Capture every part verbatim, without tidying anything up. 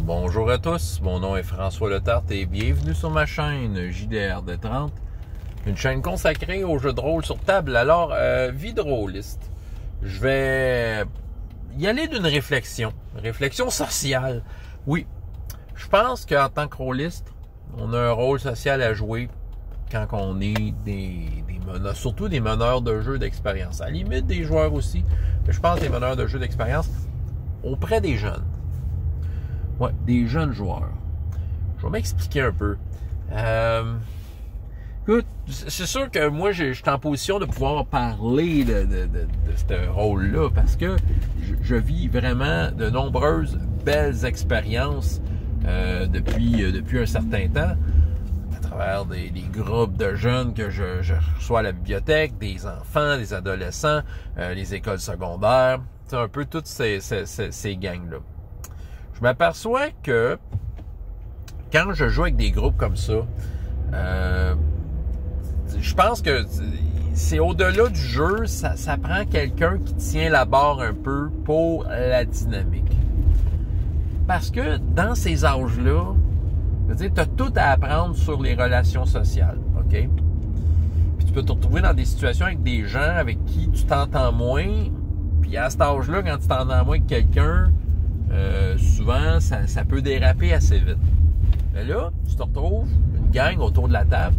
Bonjour à tous, mon nom est François Letarte et bienvenue sur ma chaîne J D R D trente, une chaîne consacrée aux jeux de rôle sur table. Alors, euh, vie de rôliste, je vais y aller d'une réflexion, réflexion sociale. Oui, je pense qu'en tant que rôliste, on a un rôle social à jouer quand on est des, des meneurs, surtout des meneurs de jeux d'expérience, à la limite des joueurs aussi, mais je pense des meneurs de jeux d'expérience auprès des jeunes. Ouais, des jeunes joueurs. Je vais m'expliquer un peu. Euh, écoute, c'est sûr que moi, je, je suis en position de pouvoir parler de, de, de, de ce rôle-là parce que je, je vis vraiment de nombreuses belles expériences euh, depuis, euh, depuis un certain temps, à travers des, des groupes de jeunes que je, je reçois à la bibliothèque, des enfants, des adolescents, euh, les écoles secondaires, c'est un peu toutes ces, ces, ces, ces gangs-là. Je m'aperçois que quand je joue avec des groupes comme ça, euh, je pense que c'est au-delà du jeu, ça, ça prend quelqu'un qui tient la barre un peu pour la dynamique. Parce que dans ces âges-là, je veux dire, tu as tout à apprendre sur les relations sociales, OK? Puis tu peux te retrouver dans des situations avec des gens avec qui tu t'entends moins, puis à cet âge-là, quand tu t'entends moins que quelqu'un, Euh, souvent, ça, ça peut déraper assez vite. Mais là, tu te retrouves une gang autour de la table,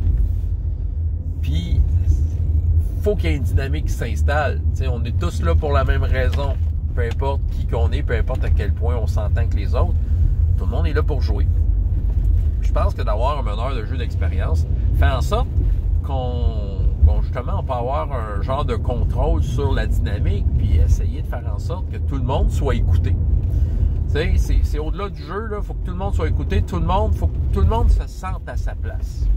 puis il faut qu'il y ait une dynamique qui s'installe. T'sais, on est tous là pour la même raison. Peu importe qui qu'on est, peu importe à quel point on s'entend que les autres, tout le monde est là pour jouer. Je pense que d'avoir un meneur de jeu d'expérience fait en sorte qu'on, bon, justement, on peut avoir un genre de contrôle sur la dynamique, puis essayer de faire en sorte que tout le monde soit écouté. C'est, c'est au-delà du jeu, il faut que tout le monde soit écouté, tout le monde, faut que tout le monde se sente à sa place.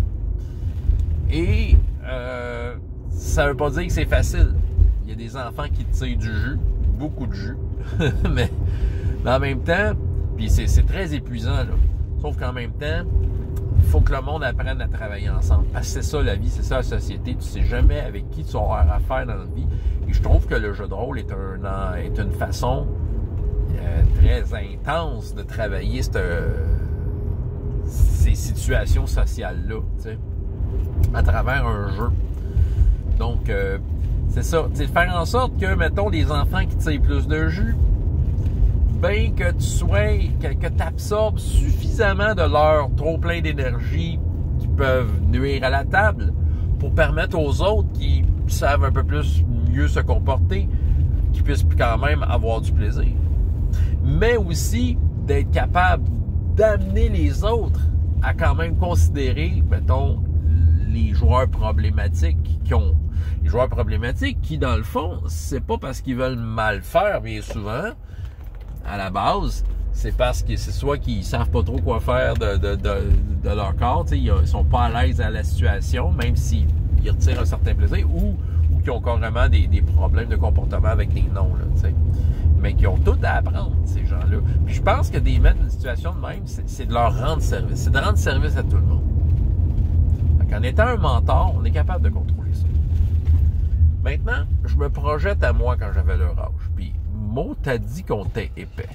Et euh, ça ne veut pas dire que c'est facile. Il y a des enfants qui tirent du jus, beaucoup de jus, mais, mais en même temps, puis c'est, c'est très épuisant, là. Sauf qu'en même temps, il faut que le monde apprenne à travailler ensemble. Parce que c'est ça la vie, c'est ça la société. Tu sais jamais avec qui tu vas avoir affaire dans la vie. Et je trouve que le jeu de rôle est, un, est une façon Euh, très intense de travailler cette, euh, ces situations sociales-là, tu sais, à travers un jeu. Donc, euh, c'est ça. Tu sais, faire en sorte que, mettons, les enfants qui tirent plus de jus, ben que tu sois, que, que tu absorbes suffisamment de leur trop plein d'énergie qui peuvent nuire à la table pour permettre aux autres qui savent un peu plus mieux se comporter, qu'ils puissent quand même avoir du plaisir. Mais aussi d'être capable d'amener les autres à quand même considérer, mettons, les joueurs problématiques qui ont. Les joueurs problématiques qui, dans le fond, c'est pas parce qu'ils veulent mal faire, bien souvent, à la base, c'est parce que c'est soit qu'ils savent pas trop quoi faire de, de, de, de leur corps, ils sont pas à l'aise à la situation, même s'ils retirent un certain plaisir, ou, ou qu'ils ont carrément des, des problèmes de comportement avec des noms, là, tu sais. Mais qui ont tout à apprendre, ces gens-là. Puis je pense que des mettre dans une situation de même, c'est, c'est de leur rendre service. C'est de rendre service à tout le monde. Donc, en étant un mentor, on est capable de contrôler ça. Maintenant, je me projette à moi quand j'avais leur âge. Puis, mot t'a dit qu'on était épais.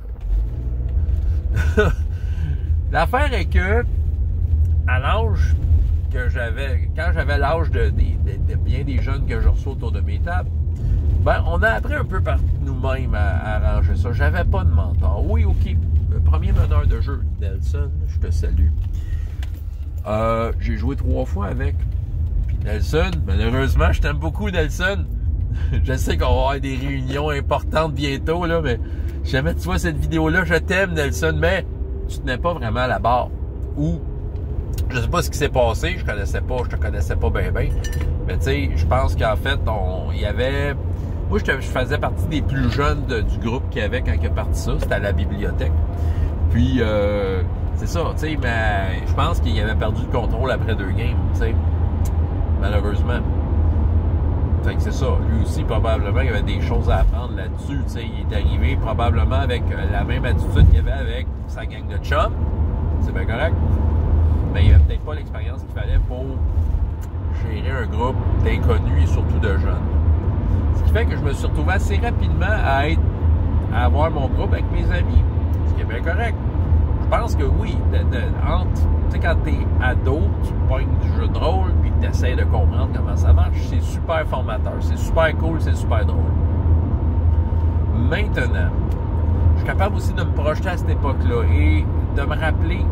L'affaire est que, à l'âge que j'avais, quand j'avais l'âge de, de, de, de bien des jeunes que je reçois autour de mes tables, ben, on a appris un peu par nous-mêmes à, à arranger ça. J'avais pas de mentor. Oui, OK. Le premier meneur de jeu, Nelson, je te salue. Euh, j'ai joué trois fois avec. Puis Nelson, malheureusement, je t'aime beaucoup, Nelson. Je sais qu'on va avoir des réunions importantes bientôt, là, mais jamais tu vois cette vidéo-là, je t'aime, Nelson, mais tu tenais pas vraiment à la barre. Ou, je sais pas ce qui s'est passé, je connaissais pas, je te connaissais pas bien, bien. Mais tu sais, je pense qu'en fait, on, il y avait... Moi, je, te, je faisais partie des plus jeunes de, du groupe qu'il y avait quand il est parti ça. C'était à la bibliothèque. Puis, euh, c'est ça, tu sais, mais je pense qu'il avait perdu le contrôle après deux games, tu sais. Malheureusement. Fait que c'est ça. Lui aussi, probablement, il y avait des choses à apprendre là-dessus, tu sais. Il est arrivé probablement avec la même attitude qu'il avait avec sa gang de chums. C'est bien correct. Mais il n'y avait peut-être pas l'expérience qu'il fallait pour gérer un groupe d'inconnus et surtout de jeunes. Ce qui fait que je me suis retrouvé assez rapidement à être à avoir mon groupe avec mes amis. Ce qui est bien correct. pense que oui, de, de, entre, tu sais, quand t'es ado, tu pognes du jeu de rôle, puis tu essaies de comprendre comment ça marche, c'est super formateur, c'est super cool, c'est super drôle. Maintenant, je suis capable aussi de me projeter à cette époque-là et de me rappeler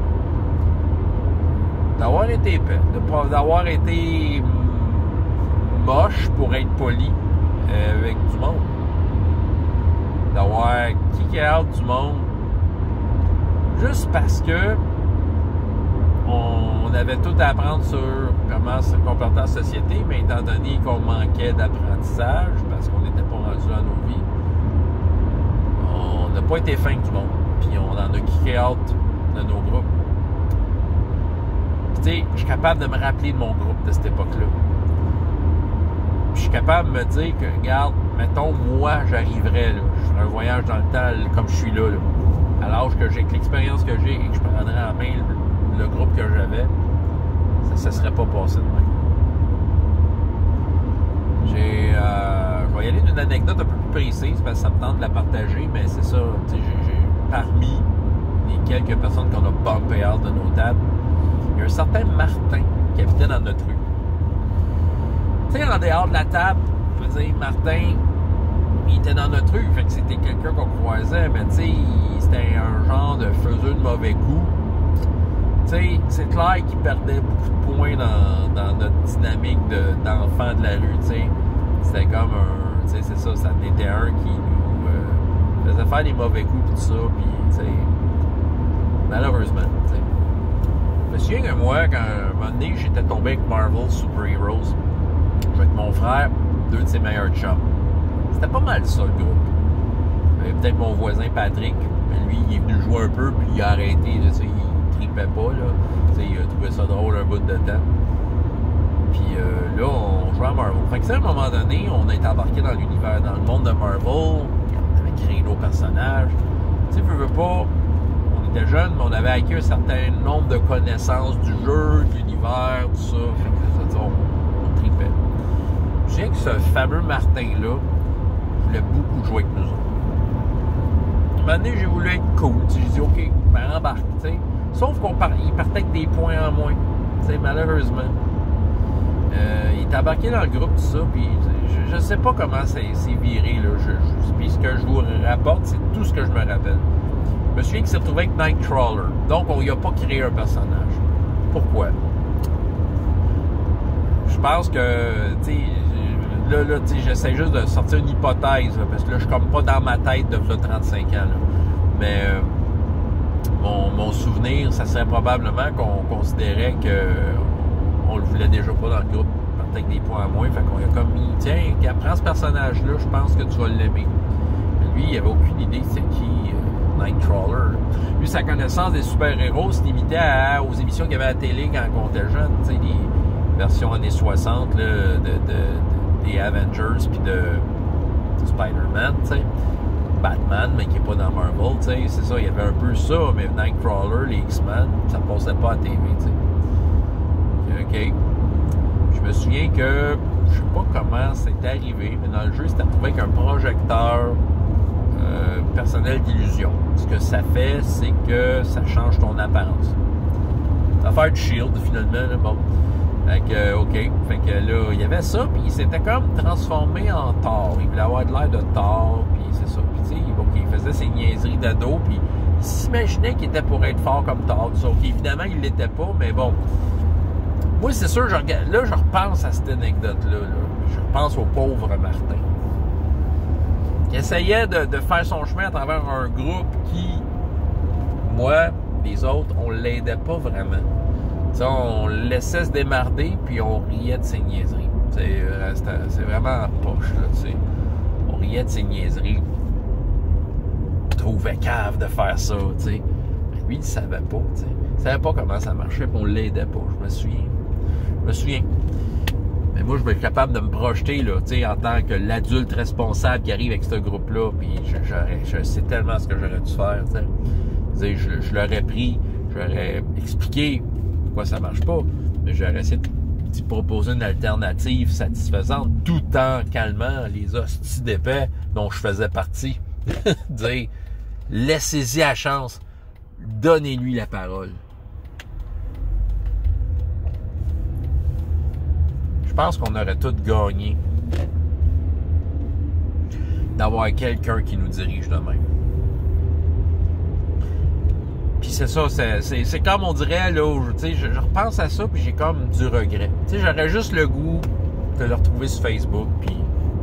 d'avoir été épais, d'avoir été moche pour être poli euh, avec du monde, d'avoir kické out du monde juste parce que on avait tout à apprendre sur comment se comporter en société, mais étant donné qu'on manquait d'apprentissage parce qu'on n'était pas rendu dans nos vies, on n'a pas été fin du monde, puis on en a kické out de nos groupes. Tu sais, je suis capable de me rappeler de mon groupe de cette époque-là. Je suis capable de me dire que, regarde, mettons, moi, j'arriverais, là, je ferais un voyage dans le temps comme je suis là, là. À l'âge que j'ai, avec l'expérience que j'ai et que je prendrais en main le, le groupe que j'avais, ça ne serait pas passé de même. J'ai, euh, je vais y aller d'une anecdote un peu plus précise parce que ça me tente de la partager, mais c'est ça, tu sais, j'ai, j'ai, parmi les quelques personnes qu'on a bumpé out de nos tables, il y a un certain Martin qui habitait dans notre rue. Tu sais, en dehors de la table, je veux dire, Martin, il était dans notre rue, fait que c'était quelqu'un qu'on croisait, mais tu sais, c'était un genre de faiseux de mauvais goût. Tu sais, c'est clair qu'il perdait beaucoup de points dans, dans notre dynamique de, d'enfant de la rue, tu sais. C'était comme un, tu sais, c'est ça, ça en était un qui nous euh, faisait faire des mauvais coups pis tout ça, pis tu sais, malheureusement, tu sais. Je me souviens que moi, quand un moment donné, j'étais tombé avec Marvel Super Heroes, avec mon frère, deux de ses meilleurs chums. C'était pas mal ça, le groupe. Il y avait peut-être mon voisin Patrick, mais lui, il est venu jouer un peu, puis il a arrêté, tu sais, il tripait pas, là. Tu sais, il a trouvé ça drôle un bout de temps. Puis euh, là, on jouait à Marvel. Fait que, à un moment donné, on est embarqué dans l'univers, dans le monde de Marvel, on avait créé nos personnages. Tu sais, veux, veux pas, on était jeunes, mais on avait acquis un certain nombre de connaissances du jeu, de l'univers, tout ça. Fait que ça, on, on tripait. Je sais que ce fameux Martin-là voulait beaucoup jouer avec nous autres. Un moment donné, j'ai voulu être cool. J'ai dit, OK, ben embarque, tu sais. Sauf qu'on par... il partait avec des points en moins, tu sais, malheureusement. Euh, il est embarqué dans le groupe, tout ça, puis je, je sais pas comment c'est, c'est viré, là. Je, je, puis ce que je vous rapporte, c'est tout ce que je me rappelle. Je me souviens qu'il s'est retrouvé avec Nightcrawler. Donc, on lui a pas créé un personnage. Pourquoi? Je pense que, tu sais, là, là tu sais, j'essaie juste de sortir une hypothèse, là, parce que là, je suis comme pas dans ma tête de trente-cinq ans, là. Mais euh, mon, mon souvenir, ça serait probablement qu'on considérait que on le voulait déjà pas dans le groupe, peut-être des points à moins, fait qu'on a comme mis, tiens, prends ce personnage-là, je pense que tu vas l'aimer. Mais lui, il avait aucune idée c'est qui euh, Nightcrawler. Lui, sa connaissance des super-héros se limitait à, aux émissions qu'il y avait à la télé quand on était jeune, tu sais, des versions années soixante, là, de, de, de, des Avengers, puis de, de Spider-Man, tu sais. Batman, mais qui n'est pas dans Marvel, tu sais, c'est ça, il y avait un peu ça, mais Nightcrawler, les X-Men, ça passait pas à la T V, tu sais. OK. Je me souviens que, je sais pas comment c'est arrivé, mais dans le jeu, c'était retrouvé avec un projecteur euh, personnel d'illusion. Ce que ça fait, c'est que ça change ton apparence. Ça fait du shield, finalement, là, bon. Fait que, OK. Fait que là, il y avait ça, puis il s'était comme transformé en Thor. Il voulait avoir de l'air de Thor, puis c'est ça. Puis, tu sais, OK, il faisait ses niaiseries d'ado, puis il s'imaginait qu'il était pour être fort comme Thor. Sauf qu'évidemment, il l'était pas, mais bon. Moi, c'est sûr, je regarde, là, je repense à cette anecdote-là. Là. Je repense au pauvre Martin. Qui essayait de, de faire son chemin à travers un groupe qui, moi, les autres, on l'aidait pas vraiment. T'sais, on le laissait se démarder, puis on riait de ses niaiseries. C'est, c'est vraiment en poche, là, tu sais. On riait de ses niaiseries. On trouvait cave de faire ça, tu sais. Lui, il savait pas, tu sais. Il savait pas comment ça marchait, puis on l'aidait pas, je me souviens. Je me souviens. Mais moi, je vais être capable de me projeter, là, tu sais, en tant que l'adulte responsable qui arrive avec ce groupe-là, puis je, je sais tellement ce que j'aurais dû faire, tu sais. Je, je l'aurais pris, j'aurais expliqué pourquoi ça marche pas, mais j'aurais essayé de proposer une alternative satisfaisante, tout en calmant les hosties d'épais dont je faisais partie. Dire, laissez-y la chance. donnez-lui la parole. Je pense qu'on aurait tous gagné d'avoir quelqu'un qui nous dirige de même. Puis c'est ça, c'est, c'est, c'est comme on dirait, là, je, je, je repense à ça, puis j'ai comme du regret. Tu sais, j'aurais juste le goût de le retrouver sur Facebook, puis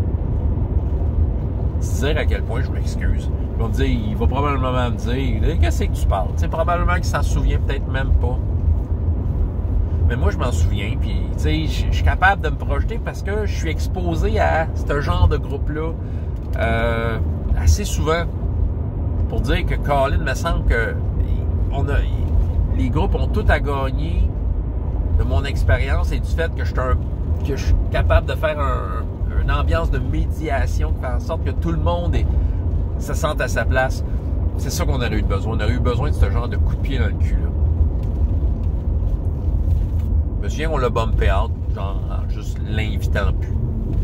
dire à quel point je m'excuse. Il va me dire, il va probablement me dire, qu'est-ce que tu parles? Tu sais, probablement qu'il s'en souvient peut-être même pas. Mais moi, je m'en souviens, puis, tu sais, je suis capable de me projeter parce que je suis exposé à ce genre de groupe-là euh, assez souvent pour dire que Colin, me semble que on a, les groupes ont tout à gagner de mon expérience et du fait que je suis, un, que je suis capable de faire un, une ambiance de médiation qui fait en sorte que tout le monde est, se sente à sa place. C'est ça qu'on aurait eu besoin. On aurait eu besoin de ce genre de coup de pied dans le cul, là. Je me souviens qu'on l'a bumpé out, genre en juste l'invitant plus.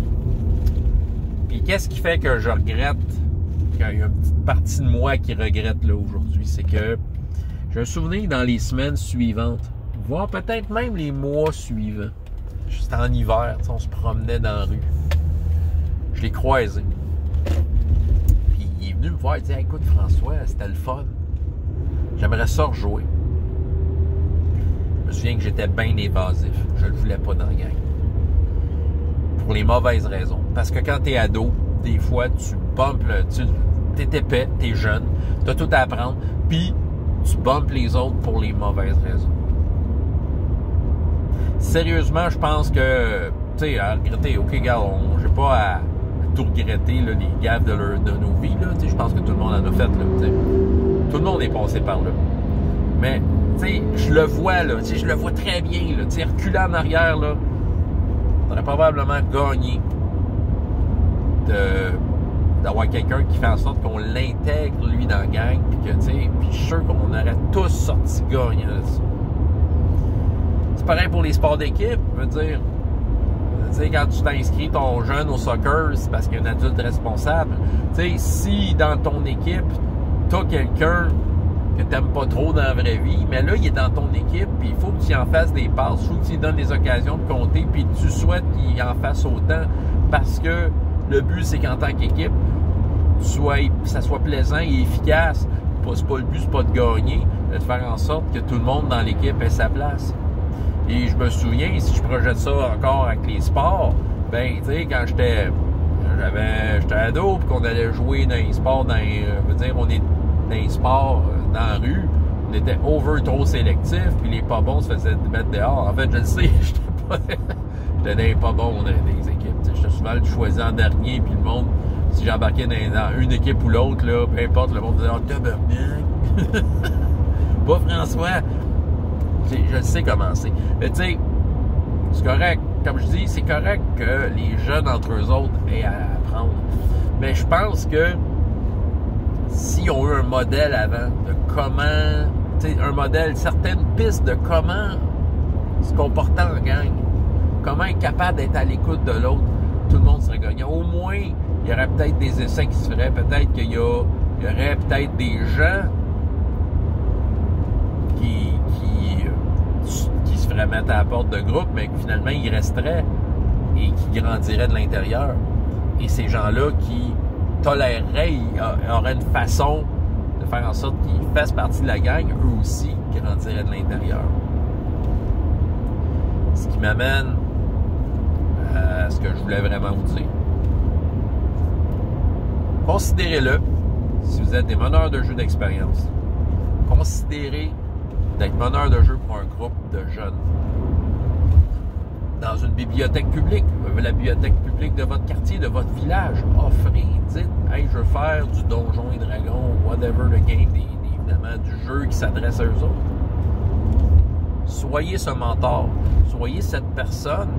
Puis qu'est-ce qui fait que je regrette, qu'il y a une petite partie de moi qui regrette là aujourd'hui, c'est que j'ai un souvenir dans les semaines suivantes, voire peut-être même les mois suivants. C'était en hiver, on se promenait dans la rue. Je l'ai croisé. Puis il est venu me voir, il dit « Écoute François, c'était le fun. J'aimerais ça rejouer. » Je me souviens que j'étais bien évasif. Je ne le voulais pas dans la gang. Pour les mauvaises raisons. Parce que quand t'es ado, des fois, tu bumpes, tu t'es épais, t'es jeune, t'as tout à apprendre, puis tu bumpes les autres pour les mauvaises raisons. Sérieusement, je pense que, tu sais, à regretter, ok, regarde, on, j'ai pas à, à tout regretter, là, les gaffes de, leur, de nos vies, là, tu sais, je pense que tout le monde en a fait, là, tu sais. Tout le monde est passé par là. Mais, tu sais, je le vois, là, tu sais, je le vois très bien, là, tu sais, reculer en arrière, là, on aurait probablement gagné de, d'avoir quelqu'un qui fait en sorte qu'on l'intègre, lui, dans la gang, puis que, tu sais, puis je suis sûr qu'on aurait tous sorti gagnants de ça. C'est pareil pour les sports d'équipe, je veux dire. Tu sais, quand tu t'inscris ton jeune au soccer, c'est parce qu'il y a un adulte responsable. Tu sais, si dans ton équipe, t'as quelqu'un que t'aimes pas trop dans la vraie vie, mais là, il est dans ton équipe, puis il faut que tu en fasses des passes, il faut que tu lui donnes des occasions de compter, puis tu souhaites qu'il en fasse autant, parce que le but, c'est qu'en tant qu'équipe, soit, ça soit plaisant et efficace. C'est pas le but, c'est pas de gagner, mais de faire en sorte que tout le monde dans l'équipe ait sa place. Et je me souviens, si je projette ça encore avec les sports, ben, tu sais, quand j'étais j'avais j'étais ado, puis qu'on allait jouer dans les sports, dans les, je veux dire, on est dans les sports, dans la rue, on était over trop sélectif, puis les pas bons se faisaient mettre dehors. En fait, je le sais, j'étais pas, j'étais dans les pas bons dans les équipes. J'étais souvent le choisi en dernier, puis le monde, si j'embarquais dans, dans une équipe ou l'autre, là, peu importe, le monde disait « Oh, tabarnak! » Pas François! Je le sais comment c'est. Mais tu sais, c'est correct. Comme je dis, c'est correct que les jeunes entre eux autres aient à apprendre. Mais je pense que s'ils ont eu un modèle avant de comment, tu sais, un modèle, certaines pistes de comment se comporter en gang, comment être capable d'être à l'écoute de l'autre, tout le monde serait gagnant. Au moins, il y aurait peut-être des essais qui se feraient. Peut-être qu'il y, a, il y aurait peut-être des gens qui, qui, qui se feraient mettre à la porte de groupe, mais que finalement, ils resteraient et qui grandiraient de l'intérieur. Et ces gens-là qui toléreraient, ils auraient une façon de faire en sorte qu'ils fassent partie de la gang, eux aussi, qui grandiraient de l'intérieur. Ce qui m'amène à ce que je voulais vraiment vous dire. Considérez-le, si vous êtes des meneurs de jeu d'expérience, considérez d'être meneur de jeu pour un groupe de jeunes. Dans une bibliothèque publique, la bibliothèque publique de votre quartier, de votre village, offrez, dites, hey, je veux faire du Donjon et Dragon, whatever the game, des, des, évidemment, du jeu qui s'adresse à eux autres. Soyez ce mentor, soyez cette personne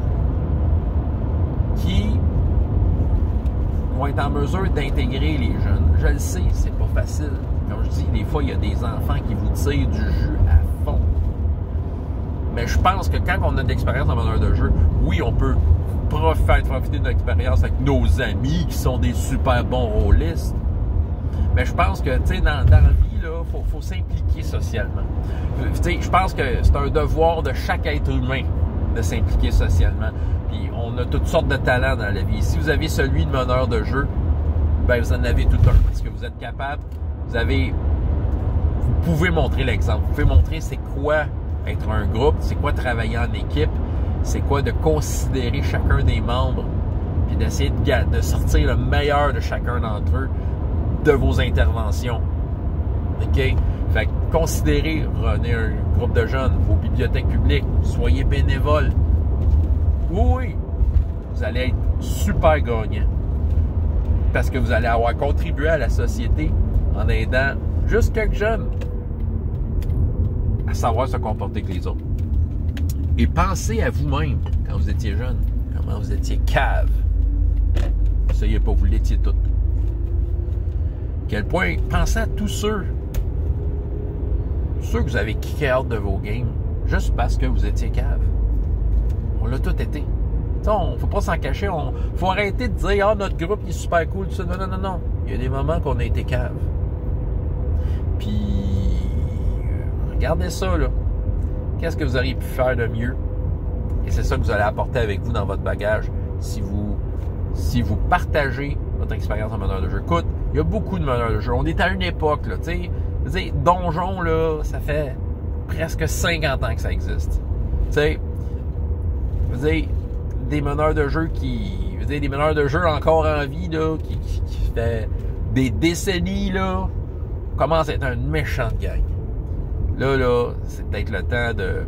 qui vont être en mesure d'intégrer les jeunes. Je le sais, c'est pas facile. Comme je dis, des fois, il y a des enfants qui vous tirent du jus à fond. Mais je pense que quand on a de l'expérience en meneur de jeu, oui, on peut faire profiter de notre expérience avec nos amis qui sont des super bons rôlistes. Mais je pense que, tu sais, dans, dans la vie, il faut, faut s'impliquer, socialement. Je pense que c'est un devoir de chaque être humain de s'impliquer socialement. Puis on a toutes sortes de talents dans la vie. Si vous avez celui de meneur de jeu, ben vous en avez tout un. Parce que vous êtes capable, vous avez... Vous pouvez montrer l'exemple. Vous pouvez montrer c'est quoi être un groupe, c'est quoi travailler en équipe, c'est quoi de considérer chacun des membres, puis d'essayer de, de sortir le meilleur de chacun d'entre eux de vos interventions. OK? Fait que considérez, prenez un groupe de jeunes, vos bibliothèques publiques, soyez bénévoles. Oui, oui, vous allez être super gagnant. Parce que vous allez avoir contribué à la société en aidant juste quelques jeunes à savoir se comporter que les autres. Et pensez à vous-même quand vous étiez jeune, comment vous étiez cave. Essayez pas, vous l'étiez toutes. Quel point, pensez à tous ceux, ceux que vous avez kické out de vos games, juste parce que vous étiez cave. On l'a tout été. Il ne faut pas s'en cacher. Il faut arrêter de dire « Ah, notre groupe il est super cool. » tout ça. Non, non, non, non. Il y a des moments qu'on a été cave. Puis, regardez ça, là. Qu'est-ce que vous auriez pu faire de mieux? Et c'est ça que vous allez apporter avec vous dans votre bagage si vous, si vous partagez votre expérience en meneur de jeu. Écoute, il y a beaucoup de meneurs de jeu. On est à une époque, là, tu sais, Donjon, là, ça fait presque cinquante ans que ça existe. Tu sais, vous savez, des meneurs de jeu qui, vous savez, des meneurs de jeu encore en vie, là, qui, qui, qui fait des décennies, là, commence à être une méchante gang. Là, là, c'est peut-être le temps de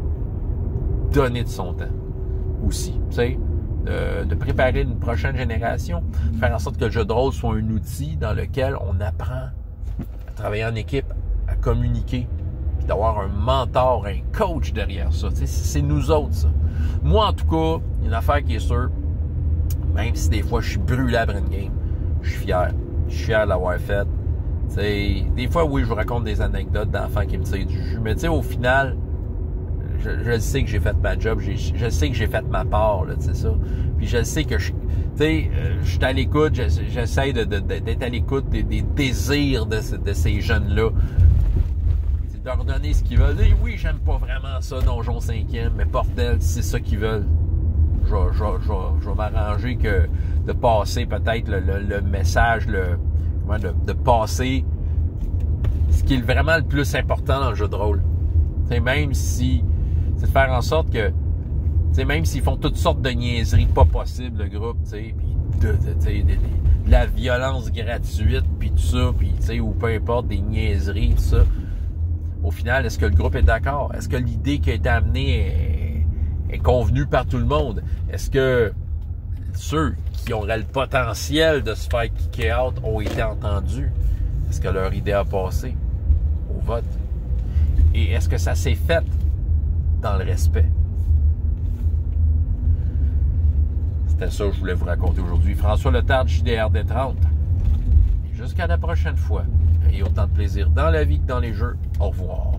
donner de son temps aussi, tu sais, de, de préparer une prochaine génération, faire en sorte que le jeu de rôle soit un outil dans lequel on apprend à travailler en équipe, à communiquer, puis d'avoir un mentor, un coach derrière ça. Tu sais, c'est nous autres, ça. Moi, en tout cas, il y a une affaire qui est sûre, même si des fois je suis brûlé après une game, je suis fier. Je suis fier de l'avoir fait. T'sais, des fois, oui, je vous raconte des anecdotes d'enfants qui me tirent du jus, mais tu sais, au final, je, je sais que j'ai fait ma job, j'ai, je sais que j'ai fait ma part, là, tu sais ça. Puis je sais que je, tu sais, je suis à l'écoute, j'essaie de, de, d'être à l'écoute des, des désirs de, de ces jeunes-là. C'est de leur donner ce qu'ils veulent. Et oui, j'aime pas vraiment ça, Donjon cinquième, mais bordel, c'est ça qu'ils veulent. Je, je, je, je vais m'arranger que de passer peut-être le, le, le message, le De, de passer ce qui est vraiment le plus important dans le jeu de rôle. T'sais, même si c'est de faire en sorte que même s'ils font toutes sortes de niaiseries pas possibles, le groupe, puis de, de, de, de, de la violence gratuite, puis tout ça, puis ou peu importe, des niaiseries, tout ça, au final, est-ce que le groupe est d'accord? Est-ce que l'idée qui a été amenée est, est convenue par tout le monde? Est-ce que ceux qui auraient le potentiel de se faire kicker out ont été entendus? Est-ce que leur idée a passé au vote? Et est-ce que ça s'est fait dans le respect? C'était ça que je voulais vous raconter aujourd'hui. François Letarte, J D R D trente. Et jusqu'à la prochaine fois. Ayez autant de plaisir dans la vie que dans les jeux. Au revoir.